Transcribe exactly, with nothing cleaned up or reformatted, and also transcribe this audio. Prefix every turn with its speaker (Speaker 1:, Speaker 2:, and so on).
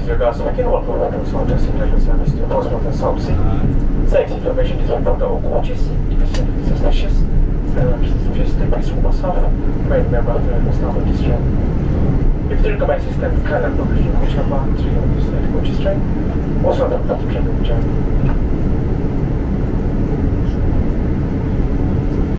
Speaker 1: is regards to making all providers or just intelligence service to postmortem autopsy. Sex information is from the coaches, if it's suspicious, and just the peace from myself, when member of the staff of district. If the recommend system can have provision which are about three of this coaches train, also the particular journey.